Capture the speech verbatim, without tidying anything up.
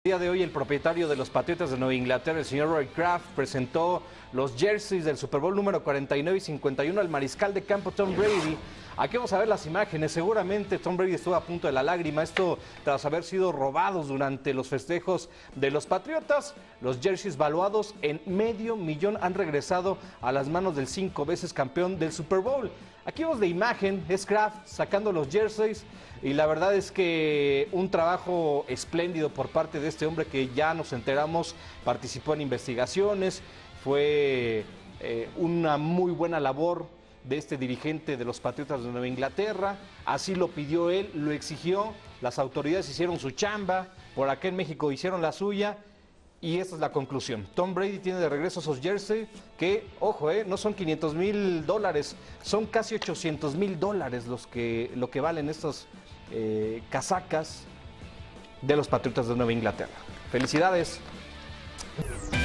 El día de hoy el propietario de los Patriotas de Nueva Inglaterra, el señor Roy Kraft, presentó los jerseys del Super Bowl número cuarenta y nueve y cincuenta y uno al mariscal de campo Tom Brady. Aquí vamos a ver las imágenes. Seguramente Tom Brady estuvo a punto de la lágrima, esto tras haber sido robados durante los festejos de los Patriotas. Los jerseys valuados en medio millón han regresado a las manos del cinco veces campeón del Super Bowl. Aquí vemos la imagen, es Kraft sacando los jerseys y la verdad es que un trabajo espléndido por parte de este hombre que ya nos enteramos, participó en investigaciones, fue eh, una muy buena labor de este dirigente de los Patriotas de Nueva Inglaterra, así lo pidió él, lo exigió, las autoridades hicieron su chamba, por acá en México hicieron la suya. Y esta es la conclusión. Tom Brady tiene de regreso esos jerseys que, ojo, eh, no son quinientos mil dólares, son casi ochocientos mil dólares los que, lo que valen estas eh, casacas de los Patriotas de Nueva Inglaterra. ¡Felicidades!